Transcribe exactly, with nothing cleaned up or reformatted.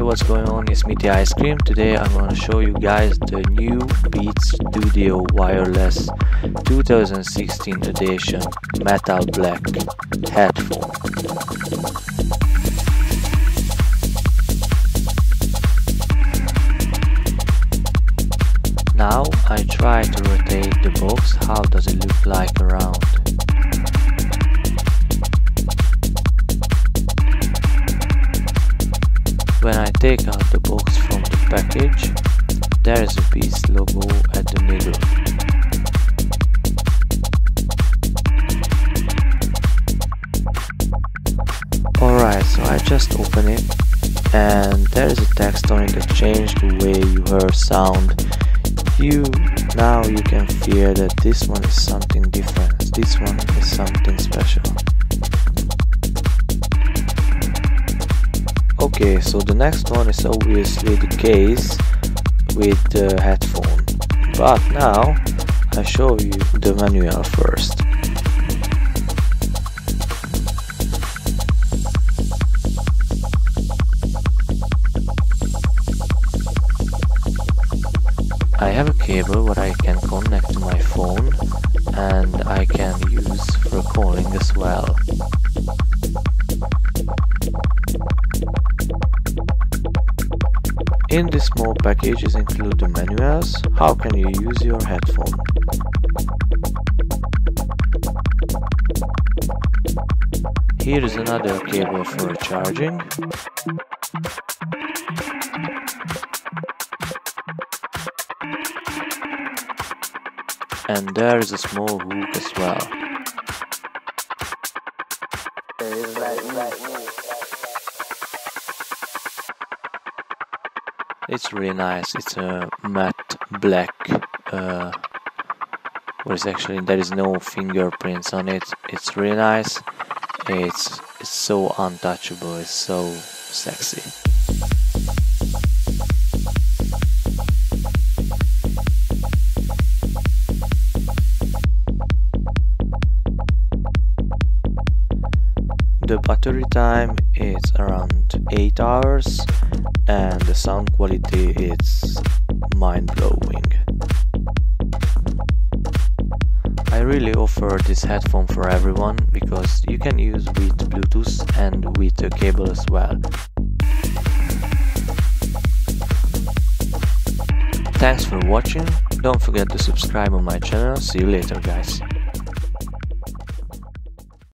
what's going on? It's Meaty Ice Cream. Today I'm gonna show you guys the new Beats Studio Wireless twenty sixteen edition metal black headphone. Now I try to rotate the box. How does it look like around? When I take out the box from the package, there is a Beats logo at the middle. Alright, so I just open it and there is a text on it that changed the way you hear sound. You now you can feel that this one is something different. This one is something special. Okay, so the next one is obviously the case with the headphone, but now I show you the manual first. I have a cable what I can connect to my phone and I can use for calling as well. In this small packages include the manuals, how can you use your headphone. Here is another cable for charging. And there is a small hook as well. It's really nice. It's a matte black. Uh, what is actually there is no fingerprints on it. It's really nice. It's it's so untouchable. It's so sexy. The battery time is around eight hours and the sound quality is mind-blowing. I really offer this headphone for everyone because you can use with Bluetooth and with a cable as well. Thanks for watching, don't forget to subscribe on my channel, see you later guys.